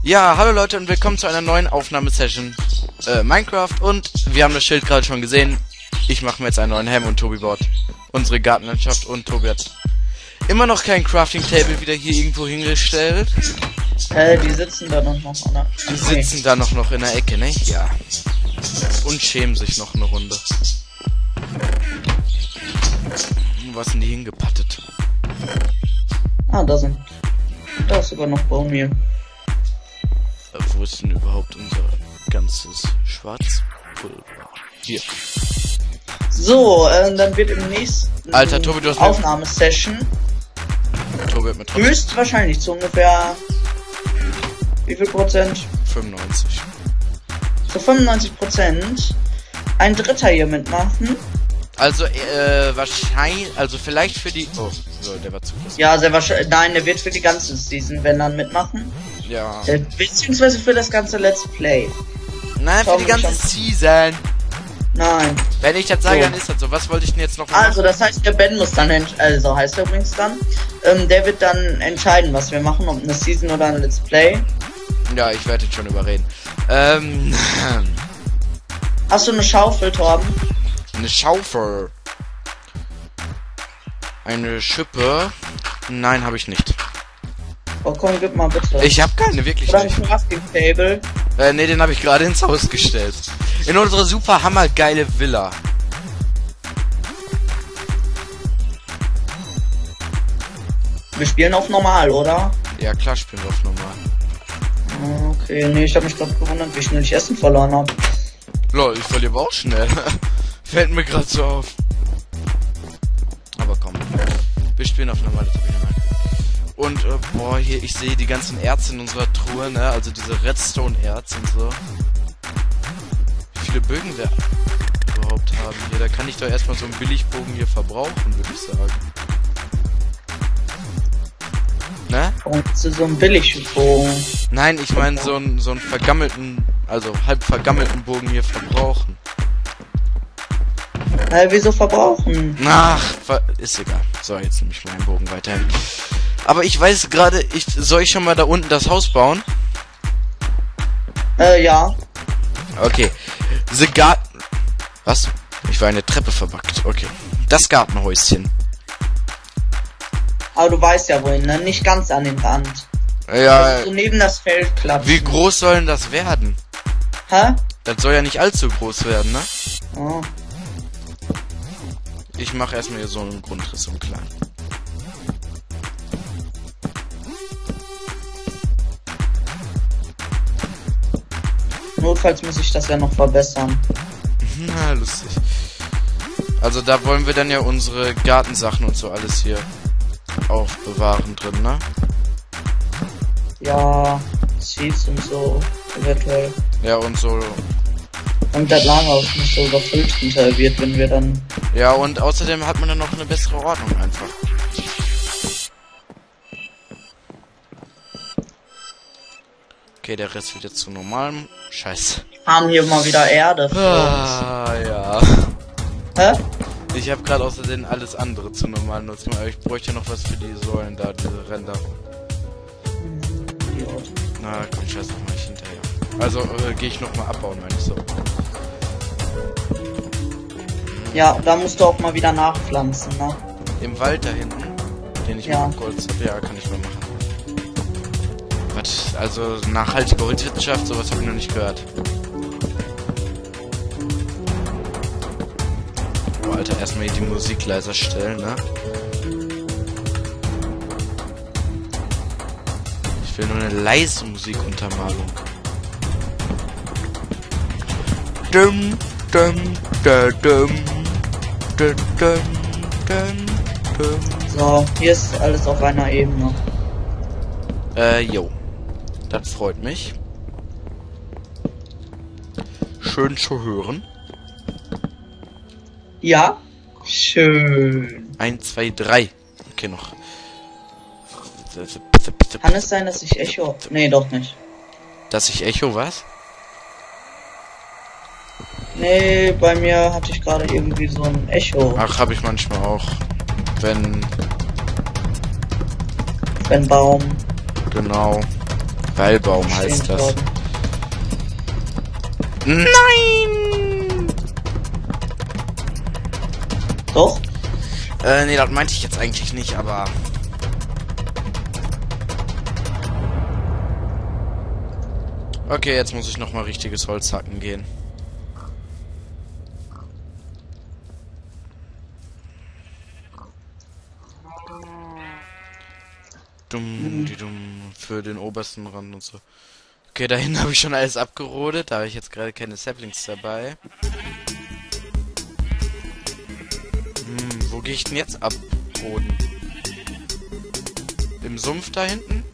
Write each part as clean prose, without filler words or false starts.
Ja, hallo Leute und willkommen zu einer neuen Aufnahmesession Minecraft und wir haben das Schild gerade schon gesehen. Ich mache mir jetzt einen neuen Helm und Tobi baut unsere Gartenlandschaft und Tobi hat immer noch kein Crafting Table wieder hier irgendwo hingestellt. Die sitzen da noch an der Die sitzen da noch in der Ecke, ne? Ja. Und schämen sich noch eine Runde. Was sind die hingepattet? Ah, da ist sogar noch Baummehl. Wo ist denn überhaupt unser ganzes Schwarzpulver? Hier. So, dann wird im nächsten Alter, Tobi, du hast Aufnahmesession Tobi hat mir trotzdem höchstwahrscheinlich zu ungefähr wie viel Prozent? 95. Zu 95% ein Dritter hier mitmachen. Also, wahrscheinlich, also vielleicht für die... Oh, so, der war zu groß. Ja, sehr wahrscheinlich. Nein, der wird für die ganze Season, wenn dann mitmachen. Ja. Beziehungsweise für das ganze Let's Play. Nein, für die ganze Season. Nein. Wenn ich das sage, So. dann ist das so. Was wollte ich denn jetzt noch machen? Also, das heißt, der Ben muss dann, also heißt er übrigens dann, der wird dann entscheiden, was wir machen, ob eine Season oder ein Let's Play. Ja, ich werde jetzt schon überreden. Hast du eine Schaufel, Torben? Eine Schaufel. Eine Schippe. Nein, habe ich nicht. Oh komm, gib mal bitte. Ich habe keine, wirklich Oder ein nicht. Crafting Table. Ne, den habe ich gerade ins Haus gestellt. In unsere super hammergeile Villa. Wir spielen auf normal, oder? Ja, klar, spielen wir auf normal. Okay, nee, ich habe mich gerade gewundert, wie schnell ich Essen verloren habe. Lol, ich verliere aber auch schnell. Fällt mir gerade so auf. Aber komm. Wir spielen auf normale Tabine. Und, boah, hier, ich sehe die ganzen Erze in unserer Truhe, ne? Also diese Redstone-Erz und so. Wie viele Bögen wir überhaupt haben hier. Da kann ich doch erstmal so einen Billigbogen hier verbrauchen, würde ich sagen. Ne? Und zu so einem Billigbogen. Nein, ich meine so einen vergammelten, also halb vergammelten Bogen hier verbrauchen. Wieso verbrauchen? Ach, ist egal. So, jetzt nehme ich meinen Bogen weiterhin. Aber ich weiß gerade, soll ich schon mal da unten das Haus bauen? Ja. Okay. The Garten... Was? Ich war eine Treppe verbackt. Okay. Das Gartenhäuschen. Aber du weißt ja wohin, ne? Nicht ganz an den Rand. Ja, Also so neben das Feld klatschen. wie groß soll denn das werden? Hä? Das soll ja nicht allzu groß werden, ne? Oh. Ich mache erstmal hier so einen Grundriss, so einen kleinen. Notfalls muss ich das ja noch verbessern. Na, lustig. Also da wollen wir dann ja unsere Gartensachen und so alles hier aufbewahren drin, ne? Ja, Seeds und so, eventuell. Ja, und so. Und das Lagerhaus nicht so überfüllt hinterher wird, wenn wir dann... Ja, und außerdem hat man dann noch eine bessere Ordnung einfach. Okay, der Rest wird jetzt zu normalem. Scheiße. Haben hier mal wieder Erde für Ah, ja. uns. Hä? Ich habe gerade außerdem alles andere zu normalen Nutzung, aber ich bräuchte noch was für die Säulen da, diese Ränder. Na, komm, scheiß noch mal, ich hinterher. Also, gehe ich noch mal abbauen, meine ich so. Ja, da musst du auch mal wieder nachpflanzen, ne? Im Wald da hinten, den ich Ja. mit Holz habe, ja, kann ich mal machen. Was? Also, nachhaltige Holzwirtschaft, sowas habe ich noch nicht gehört. Oh, Alter, erstmal hier die Musik leiser stellen, ne? Ich will nur eine leise Musikuntermalung. Dum, dum, da, dum, dum, dum, dum, dum. So, hier ist alles auf einer Ebene. Jo. Das freut mich. Schön zu hören. Ja? Schön. 1, 2, 3. Okay, noch. Kann es sein, dass ich Echo... Nee, doch nicht. Dass ich Echo was? Nee, bei mir hatte ich gerade irgendwie so ein Echo. Ach, habe ich manchmal auch. Wenn Ein Baum. Genau. Quellbaum heißt das. Nein! Doch? Nee, das meinte ich jetzt eigentlich nicht, aber... Okay, jetzt muss ich nochmal richtiges Holz hacken gehen. Dumm, die dumm, für den obersten Rand und so. Okay, dahin habe ich schon alles abgerodet, da habe ich jetzt gerade keine Saplings dabei. Wo gehe ich denn jetzt abroden? Im Sumpf da hinten?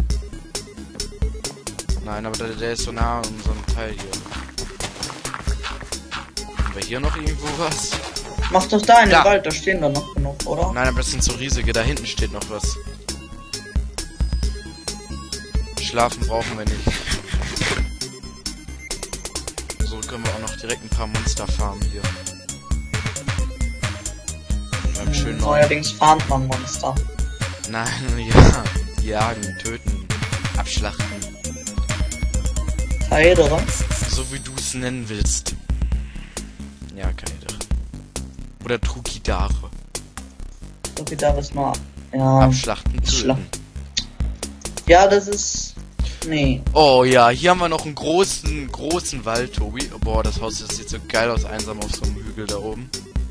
Nein, aber der ist so nah an unserem Teil hier. Haben wir hier noch irgendwo was? Mach doch da in den Da. Wald, da stehen doch noch genug, oder? Nein, aber das sind so riesige, da hinten steht noch was. Schlafen brauchen wir nicht. So können wir auch noch direkt ein paar Monster farmen hier. Beim schönen neuen. Neuerdings farmt man Monster. Nein, ja. Jagen, töten, abschlachten. Kaedere. So wie du es nennen willst. Ja, Kaedere. Oder Trukidare. So wie da ist nur. Ja. Abschlachten, töten. Ja, das ist. Nee. Oh ja, hier haben wir noch einen großen Wald, Tobi. Boah, das Haus das sieht so geil aus, einsam auf so einem Hügel da oben.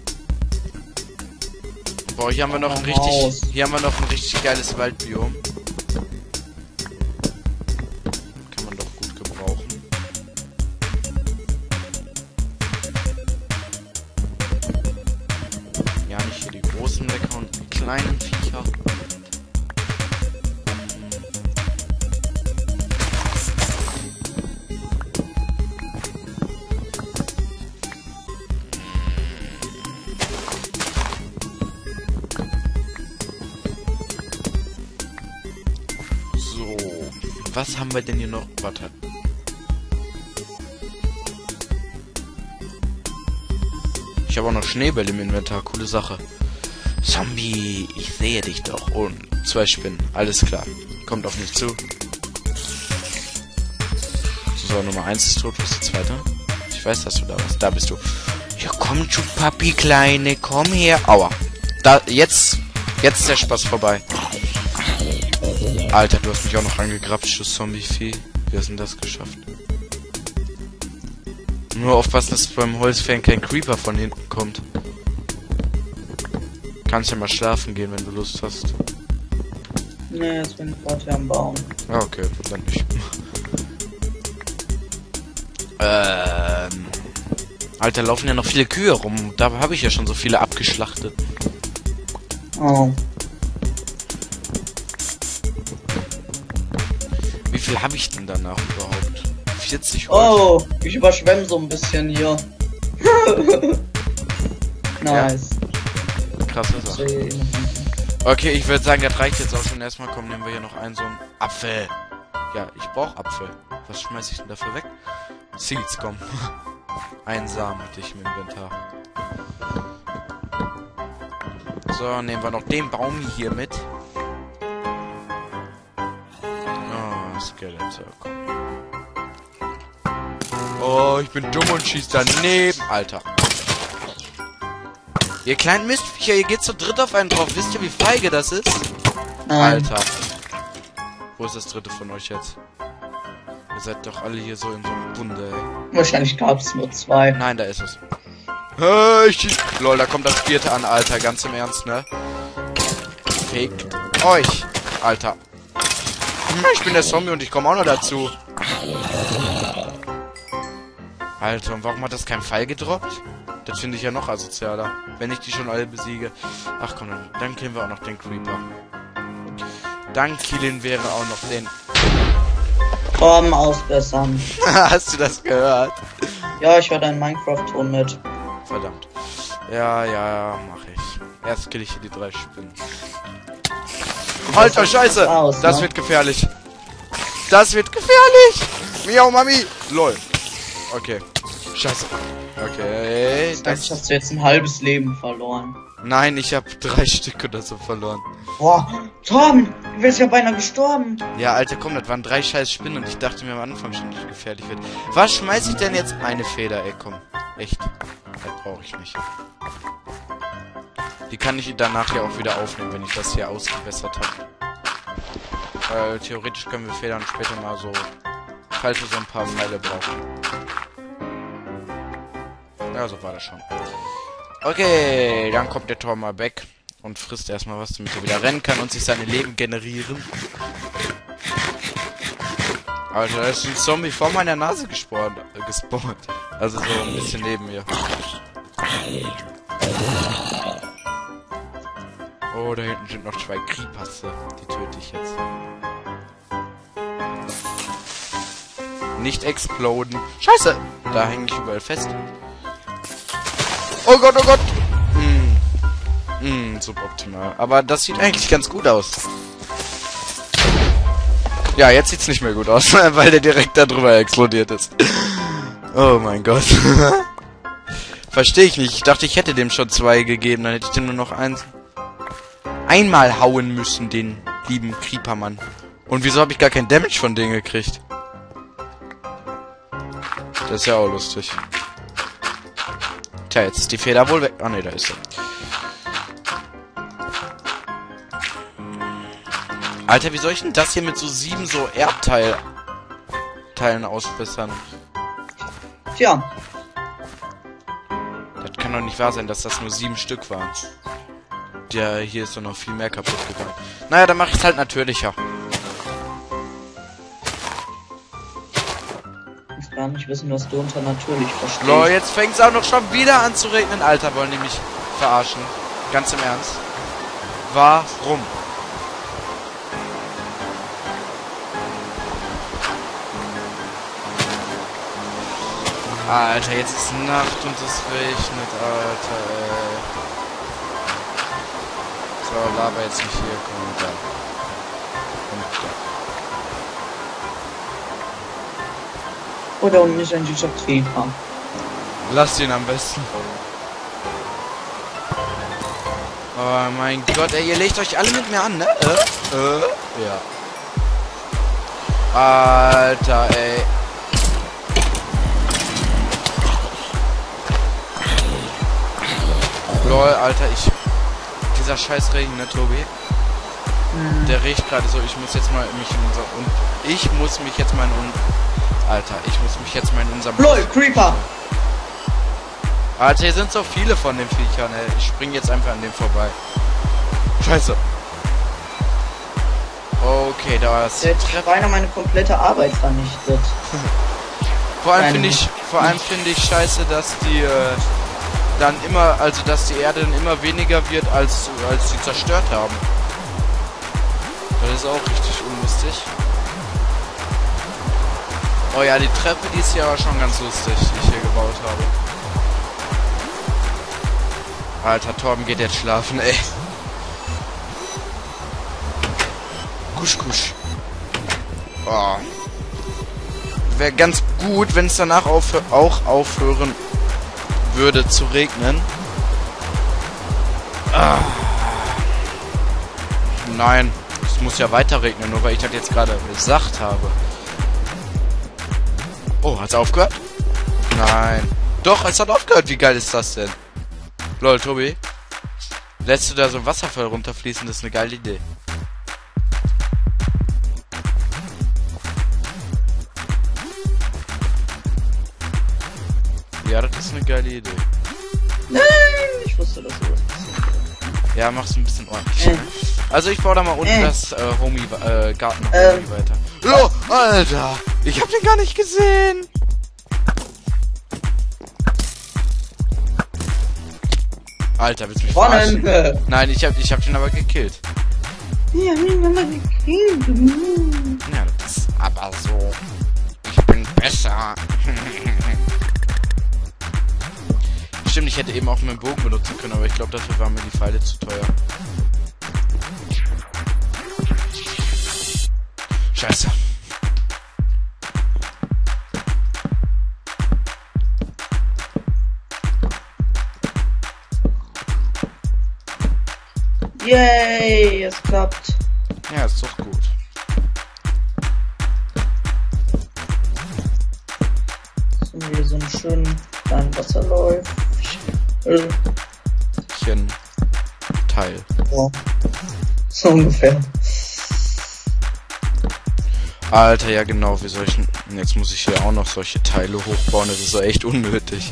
Boah, hier haben wir noch ein richtig geiles Waldbiom. Kann man doch gut gebrauchen. Ja, nicht hier die großen Lecker und die kleinen Viecher. Was haben wir denn hier noch? Warte. Ich habe auch noch Schneebälle im Inventar. Coole Sache. Zombie, ich sehe dich doch. Und 2 Spinnen. Alles klar. Kommt auf mich zu. So, Nummer 1 ist tot. Wo ist die zweite? Ich weiß, dass du da bist. Da bist du. Ja, komm schon, Papi, Kleine. Komm her. Aua. Da, jetzt ist der Spaß vorbei. Alter, du hast mich auch noch angegrapscht, du Zombie-Vieh. Wie hast du denn das geschafft? Nur aufpassen, dass beim Holzfällen kein Creeper von hinten kommt. Kannst ja mal schlafen gehen, wenn du Lust hast. Nee, jetzt bin ich gerade hier am Bauen. Ah, okay, dann nicht. Alter, laufen ja noch viele Kühe rum. Da habe ich ja schon so viele abgeschlachtet. Oh. Wie viel habe ich denn danach überhaupt? 40 Holz. Oh, ich überschwemme so ein bisschen hier. Nice. Krasse Sache. Okay, ich würde sagen, das reicht jetzt auch schon. Erstmal kommen, nehmen wir hier noch einen so einen Apfel. Ja, ich brauche Apfel. Was schmeiße ich denn dafür weg? Seeds, komm. Ein Samen hatte ich im Inventar. So, nehmen wir noch den Baum hier mit. Oh, Skeletor, komm. Oh, ich bin dumm und schieß daneben. Alter. Ihr kleinen Mistviecher, ihr geht zu dritt auf einen drauf. Wisst ihr, wie feige das ist? Nein. Alter. Wo ist das dritte von euch jetzt? Ihr seid doch alle hier so in so einem Bunde, ey. Wahrscheinlich gab es nur 2. Nein, da ist es. Hey, lol, da kommt das vierte an, Alter. Ganz im Ernst, ne? Fickt euch, Alter. Ich bin der Zombie und ich komme auch noch dazu. Alter, und warum hat das kein Pfeil gedroppt? Das finde ich ja noch asozialer. Wenn ich die schon alle besiege. Ach komm, dann killen wir auch noch den Creeper. Dann killen wäre auch noch den... Komm, ausbessern. Hast du das gehört? Ja, ich höre deinen Minecraft-Ton mit. Verdammt. Ja, mach ich. Erst kill ich hier die 3 Spinnen. Alter, Scheiße! Aus, Das ne? wird gefährlich. Das wird gefährlich! Miau, Mami! Lol. Okay. Scheiße. Okay. Jetzt hast du jetzt ein halbes Leben verloren. Nein, ich habe 3 Stück oder so verloren. Boah, Tom, du wärst ja beinahe gestorben. Ja, Alter, komm, das waren 3 scheiß Spinnen und ich dachte mir am Anfang schon, dass es gefährlich wird. Was schmeiß ich denn jetzt? Eine Feder, ey, komm. Echt. Das brauche ich nicht. Die kann ich danach ja auch wieder aufnehmen, wenn ich das hier ausgebessert habe. Weil theoretisch können wir Federn später mal so, falls wir so ein paar Pfeile brauchen. Ja, so war das schon. Okay, dann kommt der Tor mal weg und frisst erstmal was, damit er wieder rennen kann und sich seine Leben generieren. Alter, da ist ein Zombie vor meiner Nase gespawnt. Also so ein bisschen neben mir. Oh, da hinten sind noch 2 Creepers. Die töte ich jetzt. Nicht exploden. Scheiße! Da hänge ich überall fest. Oh Gott, oh Gott! Suboptimal. Aber das sieht eigentlich ganz gut aus. Ja, jetzt sieht's nicht mehr gut aus, weil der direkt da drüber explodiert ist. Oh mein Gott. Verstehe ich nicht. Ich dachte, ich hätte dem schon 2 gegeben. Dann hätte ich dem nur noch einmal hauen müssen, den lieben Creepermann. Und wieso habe ich gar kein Damage von denen gekriegt? Das ist ja auch lustig. Tja, jetzt ist die Feder wohl weg. Ah ne, da ist sie. Alter, wie soll ich denn das hier mit so 7 so Erbteilen ausbessern? Tja. Das kann doch nicht wahr sein, dass das nur 7 Stück waren. Ja, hier ist doch noch viel mehr kaputt gegangen. Naja, dann mache ich es halt natürlicher. Ich will gar nicht wissen, was du unter natürlich verstehst. Lol, jetzt fängt es auch noch schon wieder an zu regnen. Alter, wollen die mich verarschen? Ganz im Ernst. Warum? Alter, jetzt ist Nacht und es regnet, Alter, ey. So, laber jetzt nicht hier, komm da. Komm da. Oh, da unten ist ein süßer Creeper. Lass ihn am besten. Oh mein Gott, ey, ihr legt euch alle mit mir an, ne? Ja. Alter, ey. Lol, Alter, dieser scheiß Regen, ne, Tobi? Der riecht gerade so, ich muss jetzt mal mich in unser... Und ich muss mich jetzt mal in unserem... LOL, Creeper! Alter, hier sind so viele von den Viechern, ey. Ich spring jetzt einfach an dem vorbei. Scheiße. Okay, da ist... Jetzt beinahe meine komplette Arbeit vernichtet. Vor allem finde ich scheiße, dass die, dann immer, also dass die Erde dann immer weniger wird, als sie zerstört haben. Das ist auch richtig unlustig. Oh ja, die Treppe, die ist ja aber schon ganz lustig, die ich hier gebaut habe. Alter, Torben geht jetzt schlafen, ey. Kusch, kusch. Oh. Wäre ganz gut, wenn es danach auch aufhören würde zu regnen. Ah. Nein, es muss ja weiter regnen, nur weil ich das jetzt gerade gesagt habe. Oh, hat's aufgehört? Nein. Doch, es hat aufgehört. Wie geil ist das denn? Lol, Tobi. Lässt du da so ein Wasserfall runterfließen? Das ist eine geile Idee. Ja, das ist eine geile Idee. Nein, ich wusste, dass sowas passiert. Ja, mach's ein bisschen ordentlich. Also ich baue da mal unten das Garten weiter. Oh, Alter! Ich hab den gar nicht gesehen! Alter, willst du mich verarschen? Nein, ich hab den aber gekillt. Ja, das ist aber so. Ich bin besser. Stimmt, ich hätte eben auch meinen Bogen benutzen können, aber ich glaube, dafür waren mir die Pfeile zu teuer. Scheiße. Yay, es klappt. Ja, ist doch gut. So, hier so einen schönen kleinen Wasserläuft. Teil. Ja. So ungefähr. Alter, ja genau, wie soll ich... Jetzt muss ich hier auch noch solche Teile hochbauen, das ist doch echt unnötig.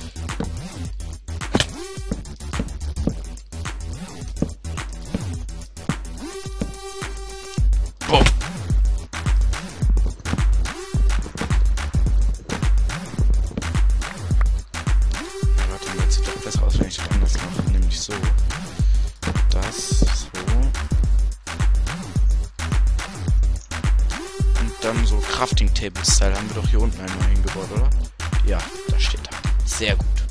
Boom. Ja, warte mal, jetzt sieht doch besser aus, wenn ich das anders mache, nämlich so. Das, so. Dann so Crafting Table Style haben wir doch hier unten einmal hingebaut, oder? Ja, da steht er. Sehr gut.